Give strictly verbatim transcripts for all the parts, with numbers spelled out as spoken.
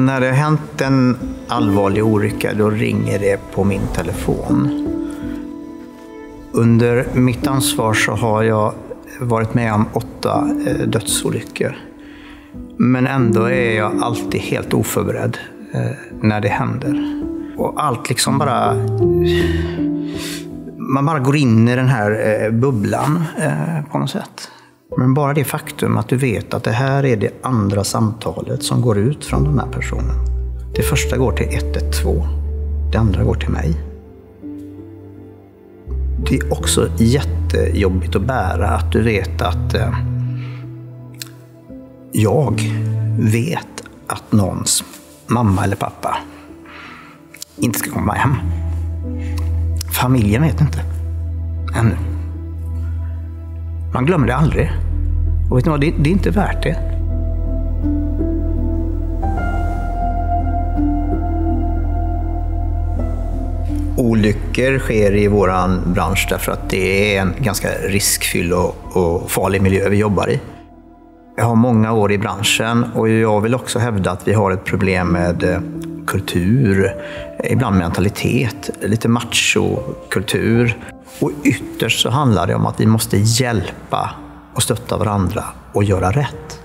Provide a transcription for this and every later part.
När det har hänt en allvarlig olycka, då ringer det på min telefon. Under mitt ansvar så har jag varit med om åtta dödsolyckor. Men ändå är jag alltid helt oförberedd när det händer. Och allt liksom bara... Man bara går in i den här bubblan på något sätt. Men bara det faktum att du vet att det här är det andra samtalet som går ut från den här personen. Det första går till ett ett två, det andra går till mig. Det är också jättejobbigt att bära att du vet att eh, jag vet att någons mamma eller pappa inte ska komma hem. Familjen vet inte. Ännu. Man glömmer det aldrig. Och vet ni vad, det, det är inte värt det. Olyckor sker i våran bransch därför att det är en ganska riskfylld och, och farlig miljö vi jobbar i. Jag har många år i branschen och jag vill också hävda att vi har ett problem med kultur, ibland mentalitet, lite machokultur. Och ytterst så handlar det om att vi måste hjälpa och stötta varandra och göra rätt.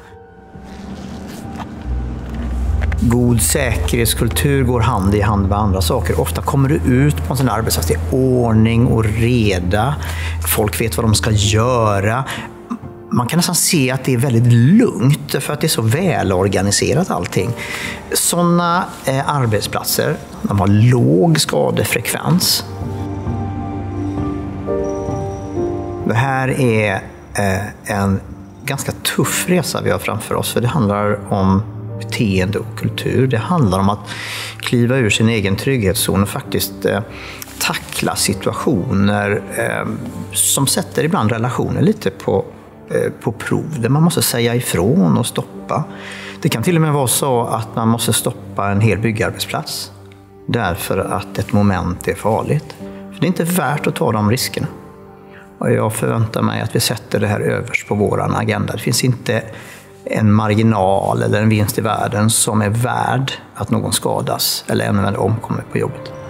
God säkerhetskultur går hand i hand med andra saker. Ofta kommer du ut på en sån här arbetsplats, det är ordning och reda. Folk vet vad de ska göra. Man kan nästan se att det är väldigt lugnt för att det är så välorganiserat allting. Sådana eh, arbetsplatser, de har låg skadefrekvens. Det här är eh, en ganska tuff resa vi har framför oss, för det handlar om beteende och kultur. Det handlar om att kliva ur sin egen trygghetszon och faktiskt eh, tackla situationer eh, som sätter ibland relationer lite på, eh, på prov, där man måste säga ifrån och stoppa. Det kan till och med vara så att man måste stoppa en hel byggarbetsplats därför att ett moment är farligt. För det är inte värt att ta de riskerna. Och jag förväntar mig att vi sätter det här överst på våran agenda. Det finns inte en marginal eller en vinst i världen som är värd att någon skadas eller ännu mer omkommer på jobbet.